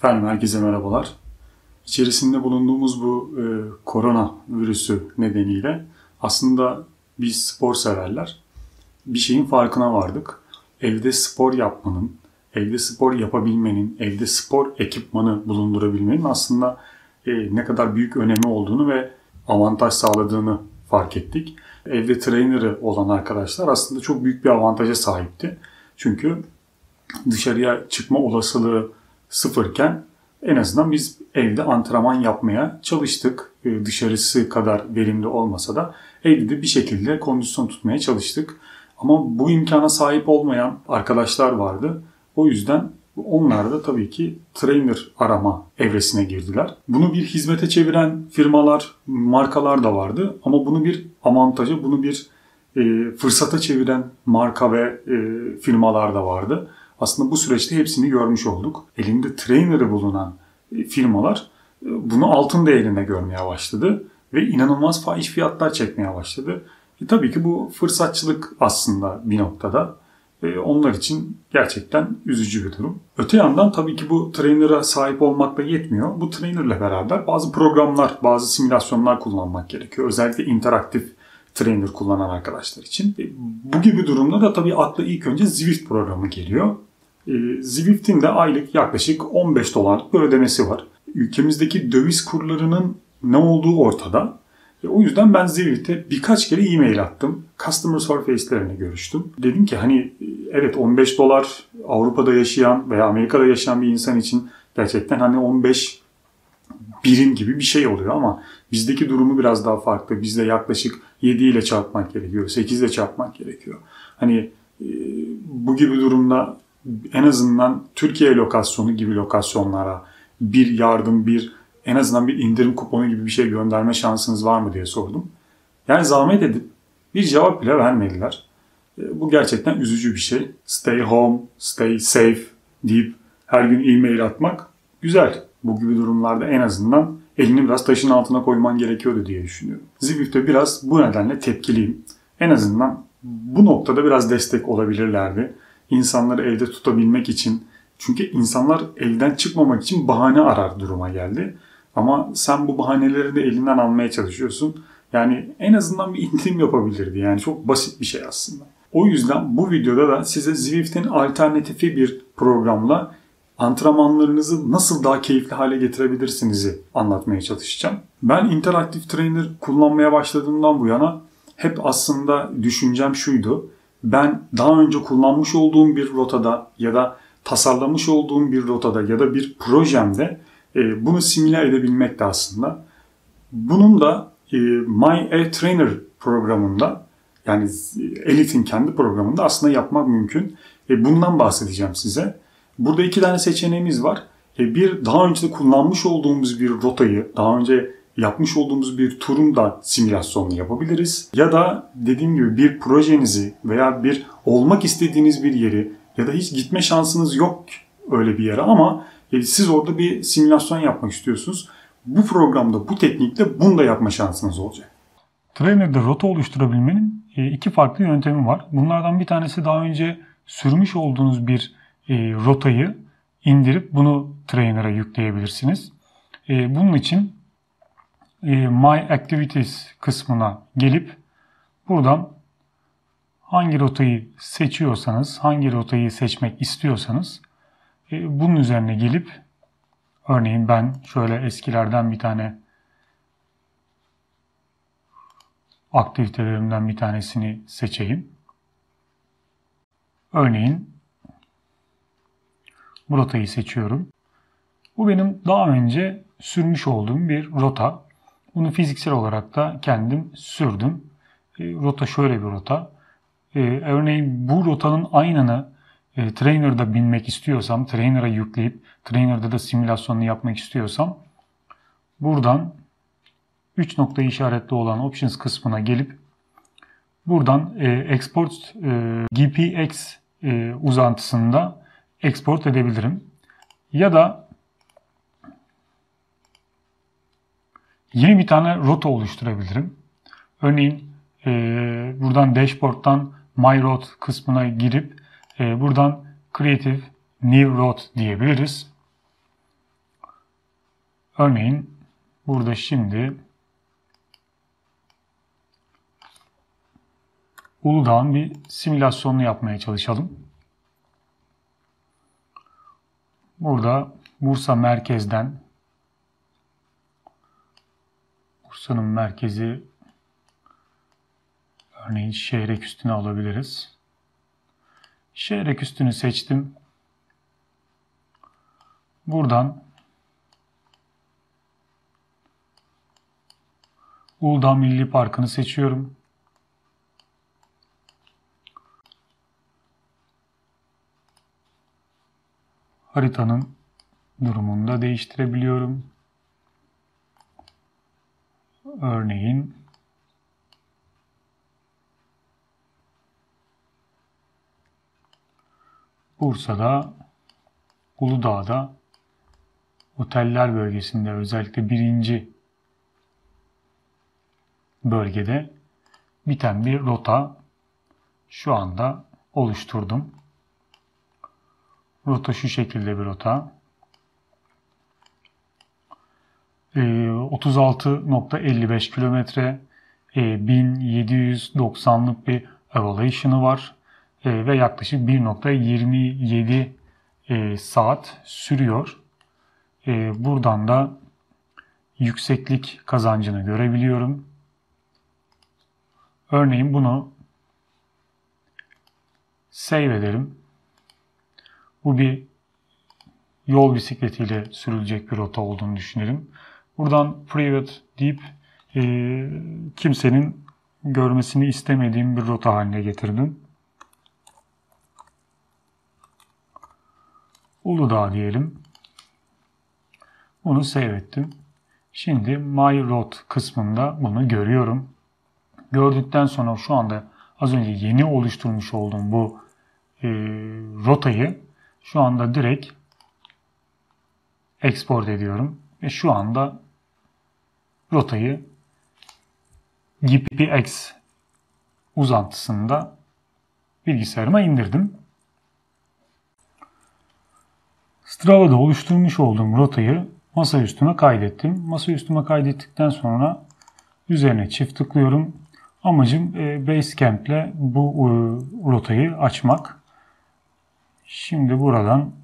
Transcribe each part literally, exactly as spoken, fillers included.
Efendim herkese merhabalar. İçerisinde bulunduğumuz bu e, korona virüsü nedeniyle aslında biz spor severler bir şeyin farkına vardık. Evde spor yapmanın, evde spor yapabilmenin, evde spor ekipmanı bulundurabilmenin aslında e, ne kadar büyük önemi olduğunu ve avantaj sağladığını fark ettik. Evde trainer'ı olan arkadaşlar aslında çok büyük bir avantaja sahipti. Çünkü dışarıya çıkma olasılığı sıfırken en azından biz evde antrenman yapmaya çalıştık. Dışarısı kadar verimli olmasa da evde de bir şekilde kondisyon tutmaya çalıştık. Ama bu imkana sahip olmayan arkadaşlar vardı. O yüzden onlar da tabii ki trainer arama evresine girdiler. Bunu bir hizmete çeviren firmalar, markalar da vardı. Ama bunu bir avantaja, bunu bir e, fırsata çeviren marka ve e, firmalar da vardı. Aslında bu süreçte hepsini görmüş olduk. Elinde trainer'ı bulunan firmalar bunu altın değerinde görmeye başladı. Ve inanılmaz fahiş fiyatlar çekmeye başladı. E tabii ki bu fırsatçılık aslında bir noktada. E onlar için gerçekten üzücü bir durum. Öte yandan tabii ki bu trainer'a sahip olmakla yetmiyor. Bu trainer'la beraber bazı programlar, bazı simülasyonlar kullanmak gerekiyor. Özellikle interaktif trainer kullanan arkadaşlar için. E bu gibi durumda da tabii akla ilk önce Zwift programı geliyor. E, Zwift'in de aylık yaklaşık on beş dolarlık bir ödemesi var. Ülkemizdeki döviz kurlarının ne olduğu ortada. E, o yüzden ben Zwift'e birkaç kere e-mail attım. Customer Surface'lerine görüştüm. Dedim ki hani evet on beş dolar Avrupa'da yaşayan veya Amerika'da yaşayan bir insan için gerçekten hani on beş birim gibi bir şey oluyor ama bizdeki durumu biraz daha farklı. Bizde yaklaşık yedi ile çarpmak gerekiyor, sekiz ile çarpmak gerekiyor. Hani e, bu gibi durumda en azından Türkiye lokasyonu gibi lokasyonlara bir yardım, bir en azından bir indirim kuponu gibi bir şey gönderme şansınız var mı diye sordum. Yani zahmet edip bir cevap bile vermediler. E, bu gerçekten üzücü bir şey. Stay home, stay safe deyip her gün e-mail atmak güzel. Bu gibi durumlarda en azından elini biraz taşın altına koyman gerekiyordu diye düşünüyorum. Zwift'e biraz bu nedenle tepkiliyim. En azından bu noktada biraz destek olabilirlerdi. İnsanları evde tutabilmek için. Çünkü insanlar evden çıkmamak için bahane arar duruma geldi. Ama sen bu bahaneleri de elinden almaya çalışıyorsun. Yani en azından bir indirim yapabilirdi. Yani çok basit bir şey aslında. O yüzden bu videoda da size Zwift'in alternatifi bir programla antrenmanlarınızı nasıl daha keyifli hale getirebilirsinizi anlatmaya çalışacağım. Ben interaktif trainer kullanmaya başladığımdan bu yana hep aslında düşüncem şuydu. Ben daha önce kullanmış olduğum bir rotada ya da tasarlamış olduğum bir rotada ya da bir projemde e, bunu simüle edebilmek de aslında. Bunun da e, My Air Trainer programında yani Elite'in kendi programında aslında yapmak mümkün. E, bundan bahsedeceğim size. Burada iki tane seçeneğimiz var. E, bir daha önce de kullanmış olduğumuz bir rotayı, daha önce yapmış olduğumuz bir turun da simülasyonunu yapabiliriz. Ya da dediğim gibi bir projenizi veya bir olmak istediğiniz bir yeri ya da hiç gitme şansınız yok öyle bir yere ama e, siz orada bir simülasyon yapmak istiyorsunuz. Bu programda bu teknikle bunu da yapma şansınız olacak. Trainer'da rota oluşturabilmenin e, iki farklı yöntemi var. Bunlardan bir tanesi daha önce sürmüş olduğunuz bir e, rotayı indirip bunu Trainer'a yükleyebilirsiniz. E, bunun için e, My Activities kısmına gelip buradan hangi rotayı seçiyorsanız, hangi rotayı seçmek istiyorsanız e, bunun üzerine gelip örneğin ben şöyle eskilerden bir tane aktivitelerimden bir tanesini seçeyim. Örneğin bu rotayı seçiyorum. Bu benim daha önce sürmüş olduğum bir rota. Bunu fiziksel olarak da kendim sürdüm. E, rota şöyle bir rota. E, örneğin bu rotanın aynını e, Trainer'da binmek istiyorsam, Trainer'a yükleyip Trainer'da da simülasyonunu yapmak istiyorsam buradan üç nokta işaretli olan Options kısmına gelip buradan e, Export e, G P X e, uzantısında export edebilirim. Ya da yeni bir tane rota oluşturabilirim. Örneğin e, buradan dashboard'dan My Route kısmına girip e, buradan Creative New Route diyebiliriz. Örneğin burada şimdi Uludağ'ın bir simülasyonunu yapmaya çalışalım. Burada Bursa merkezden, Bursa'nın merkezi örneğin Şehreküstü'nü alabiliriz. Şehreküstü'nü seçtim. Buradan Uludağ Milli Parkı'nı seçiyorum. Haritanın durumunu da değiştirebiliyorum. Örneğin Bursa'da, Uludağ'da, oteller bölgesinde, özellikle birinci bölgede biten bir rota şu anda oluşturdum. Rota şu şekilde bir rota. otuz altı nokta elli beş kilometre, bin yedi yüz doksanlık bir elevation'ı var ve yaklaşık bir nokta yirmi yedi saat sürüyor. Buradan da yükseklik kazancını görebiliyorum. Örneğin bunu save edelim. Bu bir yol bisikletiyle sürülecek bir rota olduğunu düşünelim. Buradan private deyip e, kimsenin görmesini istemediğim bir rota haline getirdim. Uludağ diyelim. Bunu save ettim. Şimdi My Road kısmında bunu görüyorum. Gördükten sonra şu anda az önce yeni oluşturmuş olduğum bu e, rotayı şu anda direkt export ediyorum. Ve şu anda rotayı G P X uzantısında bilgisayarıma indirdim. Strava'da oluşturmuş olduğum rotayı masaüstüme kaydettim. Masaüstüme kaydettikten sonra üzerine çift tıklıyorum. Amacım Basecamp ile bu rotayı açmak. Şimdi buradan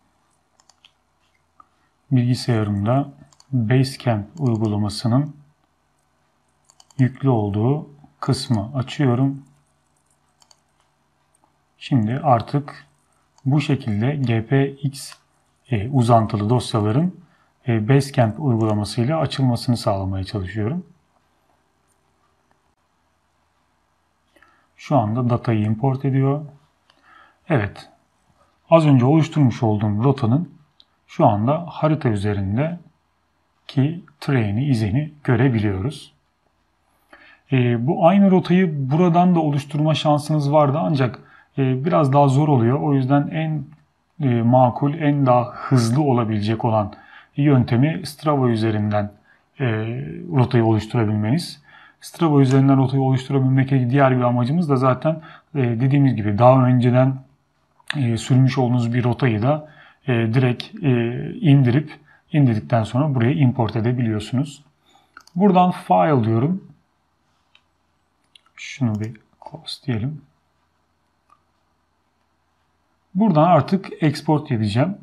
bilgisayarımda Basecamp uygulamasının yüklü olduğu kısmı açıyorum. Şimdi artık bu şekilde G P X uzantılı dosyaların Basecamp uygulamasıyla açılmasını sağlamaya çalışıyorum. Şu anda datayı import ediyor. Evet. Az önce oluşturmuş olduğum rotanın şu anda harita üzerinde ki treni, izini görebiliyoruz. E, bu aynı rotayı buradan da oluşturma şansınız vardı ancak e, biraz daha zor oluyor. O yüzden en e, makul, en daha hızlı olabilecek olan yöntemi Strava üzerinden e, rotayı oluşturabilmeniz. Strava üzerinden rotayı oluşturabilmekteki diğer bir amacımız da zaten e, dediğimiz gibi daha önceden e, sürmüş olduğunuz bir rotayı da e, direkt e, indirip indirdikten sonra buraya import edebiliyorsunuz. Buradan file diyorum. Şunu bir close diyelim. Buradan artık export edeceğim.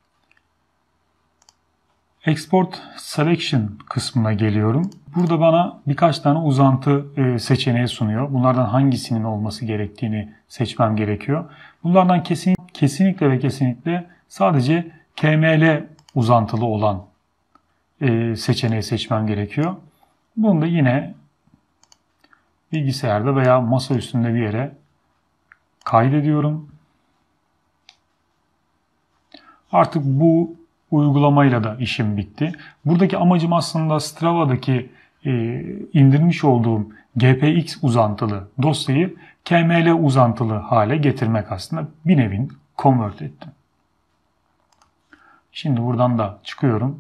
Export Selection kısmına geliyorum. Burada bana birkaç tane uzantı seçeneği sunuyor. Bunlardan hangisinin olması gerektiğini seçmem gerekiyor. Bunlardan kesin, kesinlikle ve kesinlikle sadece K M L uzantılı olan seçeneği seçmem gerekiyor. Bunu da yine bilgisayarda veya masa üstünde bir yere kaydediyorum. Artık bu uygulamayla da işim bitti. Buradaki amacım aslında Strava'daki e, indirmiş olduğum G P X uzantılı dosyayı K M L uzantılı hale getirmek aslında. Bir nevin convert ettim. Şimdi buradan da çıkıyorum.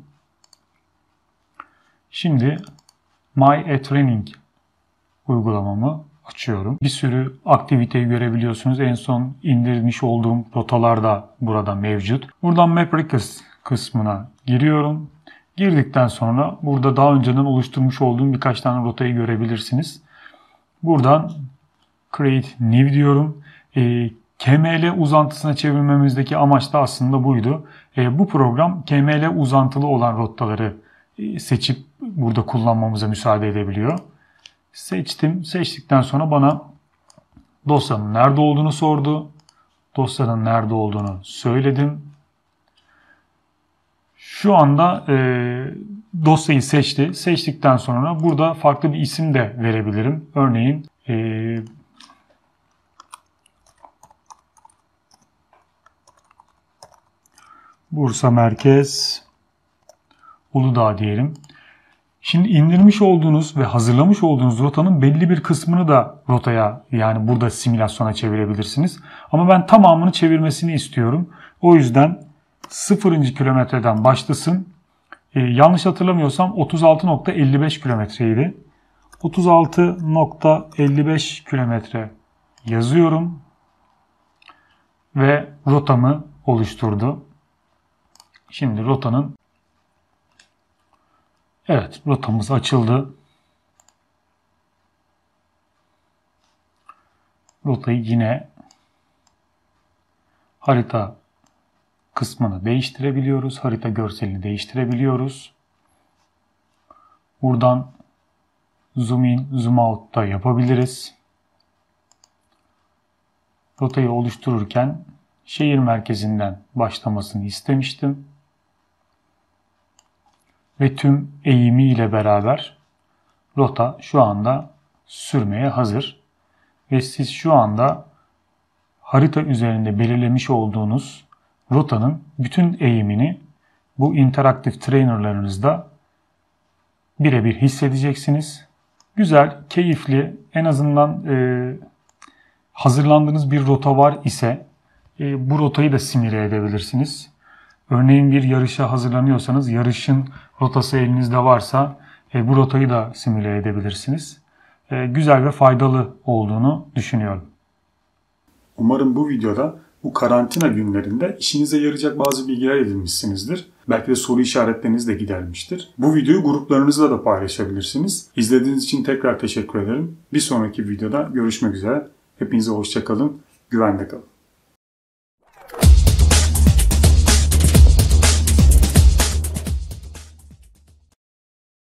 Şimdi My A-Training uygulamamı açıyorum. Bir sürü aktiviteyi görebiliyorsunuz. En son indirmiş olduğum rotalar da burada mevcut. Buradan Map Request kısmına giriyorum. Girdikten sonra burada daha önceden oluşturmuş olduğum birkaç tane rotayı görebilirsiniz. Buradan Create New diyorum. E, K M L uzantısına çevirmemizdeki amaç da aslında buydu. E, bu program K M L uzantılı olan rotaları e, seçip burada kullanmamıza müsaade edebiliyor. Seçtim. Seçtikten sonra bana dosyanın nerede olduğunu sordu. Dosyanın nerede olduğunu söyledim. Şu anda e, dosyayı seçti. Seçtikten sonra burada farklı bir isim de verebilirim. Örneğin e, Bursa Merkez Uludağ diyelim. Şimdi indirmiş olduğunuz ve hazırlamış olduğunuz rotanın belli bir kısmını da rotaya, yani burada simülasyona çevirebilirsiniz. Ama ben tamamını çevirmesini istiyorum. O yüzden sıfırıncı kilometreden başlasın. Ee, yanlış hatırlamıyorsam otuz altı nokta elli beş kilometreydi. otuz altı nokta elli beş kilometre yazıyorum. Ve rotamı oluşturdu. Şimdi rotanın Evet, rotamız açıldı. Rotayı yine harita kısmını değiştirebiliyoruz. Harita görselini değiştirebiliyoruz. Buradan zoom in, zoom out da yapabiliriz. Rotayı oluştururken şehir merkezinden başlamasını istemiştim. Ve tüm eğimi ile beraber rota şu anda sürmeye hazır. Ve siz şu anda harita üzerinde belirlemiş olduğunuz rotanın bütün eğimini bu interaktif trainerlarınızda birebir hissedeceksiniz. Güzel, keyifli, en azından e, hazırlandığınız bir rota var ise e, bu rotayı da simüle edebilirsiniz. Örneğin bir yarışa hazırlanıyorsanız yarışın rotası elinizde varsa e, bu rotayı da simüle edebilirsiniz. E, güzel ve faydalı olduğunu düşünüyorum. Umarım bu videoda bu karantina günlerinde işinize yarayacak bazı bilgiler edinmişsinizdir. Belki de soru işaretleriniz de gidermiştir. Bu videoyu gruplarınızla da paylaşabilirsiniz. İzlediğiniz için tekrar teşekkür ederim. Bir sonraki videoda görüşmek üzere. Hepinize hoşça kalın, güvende kalın.